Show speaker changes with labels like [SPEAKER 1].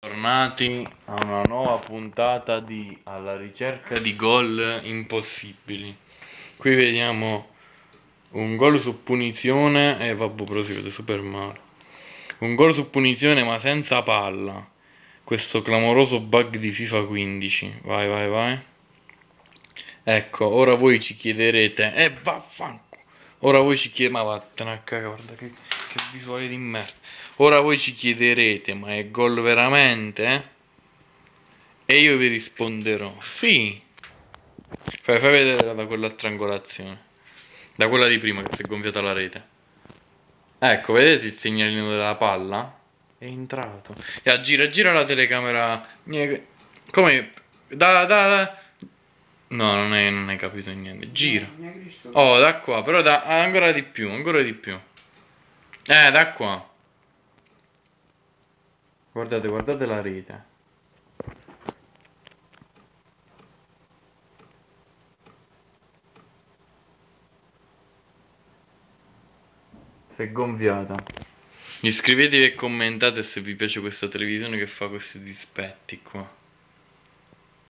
[SPEAKER 1] Tornati a una nuova puntata di Alla ricerca di gol impossibili. Qui vediamo un gol su punizione e vabbè, però si vede super male. Un gol su punizione ma senza palla. Questo clamoroso bug di FIFA 15. Vai, vai, vai. Ecco, ora voi ci chiederete. Vaffanculo. Ora voi ci chiedete. Ma vattene a cagare, guarda che visuale di merda. Ora voi ci chiederete, ma è gol veramente? E io vi risponderò, sì. Fai vedere da quella strangolazione. Da quella di prima che si è gonfiata la rete. Ecco, vedete il segnalino della palla? È entrato. E gira la telecamera. Come? Da. No, non hai capito niente. Gira. Oh, da qua, però ancora di più, ancora di più. Da qua. Guardate la rete. Si è gonfiata. Iscrivetevi e commentate se vi piace questa televisione che fa questi dispetti qua.